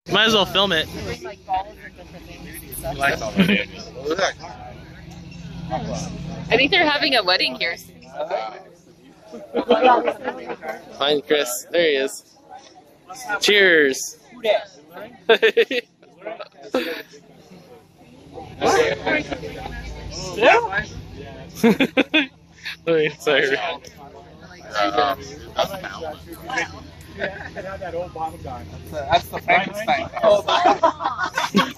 Might as well film it. I think they're having a wedding here. Find Chris. There he is. Cheers. Sorry. That's the Frankenstein.